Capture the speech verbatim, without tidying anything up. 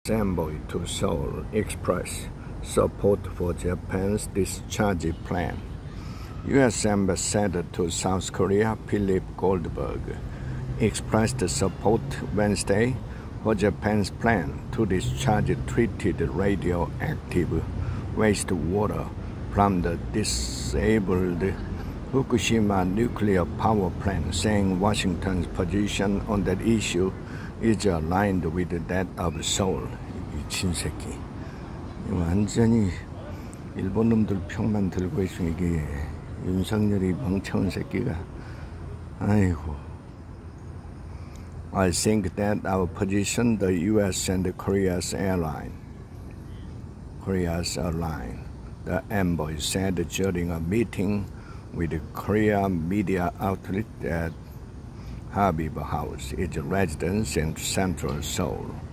envoy to Seoul expressed support for Japan's discharge plan. U S Ambassador to South Korea Philip Goldberg expressed support Wednesday for Japan's plan to discharge treated radioactive wastewater from the disabled Fukushima nuclear power plant, saying Washington's position on that issue is aligned with that of Seoul. 미친 새끼. 완전히 일본 놈들 평만 들고 있으면 이게 윤석열이 멍청한 새끼가. 아이고. I think that our position, the U S and Korea's airline, Korea's airline, the envoy said during a meeting with the Korea media outlet at Habib House, its residence in central Seoul.